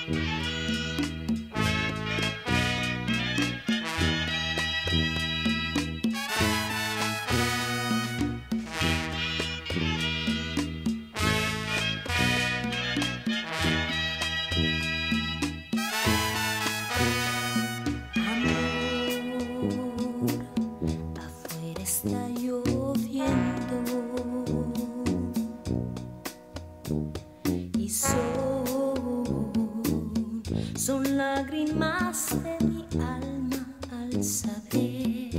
Está lloviendo y son lágrimas de mi alma al saber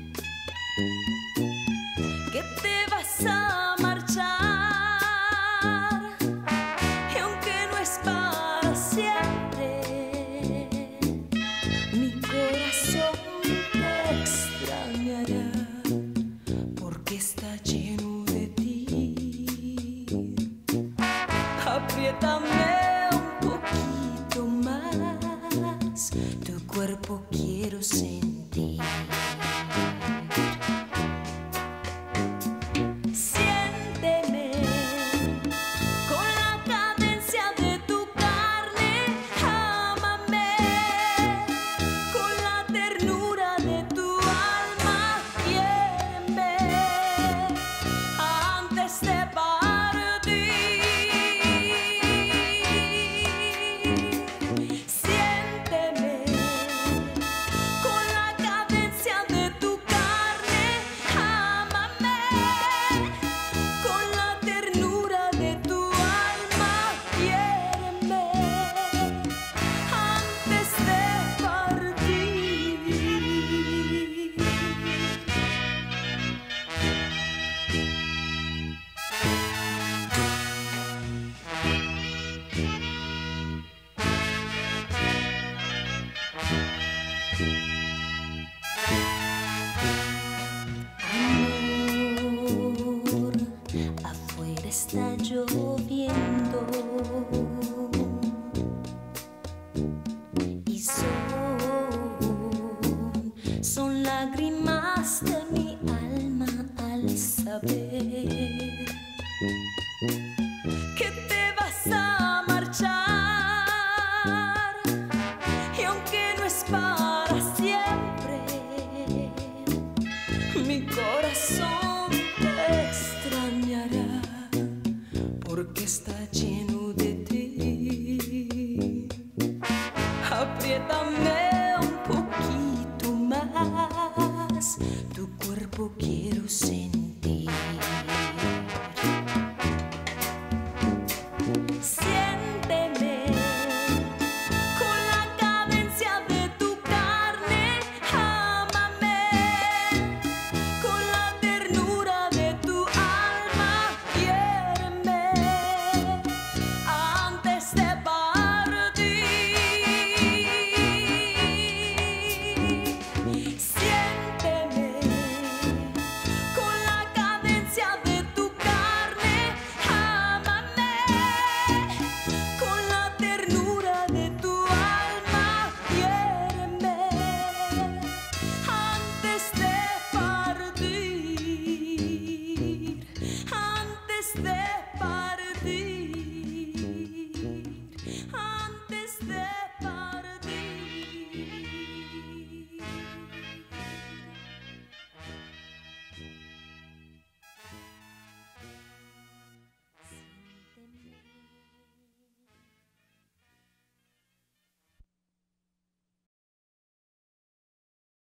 que te vas a marchar, y aunque no es para siempre, mi corazón te extrañará. Que está lleno de ti. Apriétame un poquito más, tu cuerpo quiero sentir. Siénteme con la cadencia de tu carne, ámame con la ternura de tu alma, quiéreme antes de partir. Siénteme con la cadencia de tu carne, ámame con la ternura de tu alma, quiéreme antes de partir. Amor, afuera está lloviendo y son lágrimas de mi alma al saber que te vas a marchar, y aunque no es para siempre, mi corazón te extrañará, porque está lleno de ti. Apriétame un poquito más, tu cuerpo quiero sentir.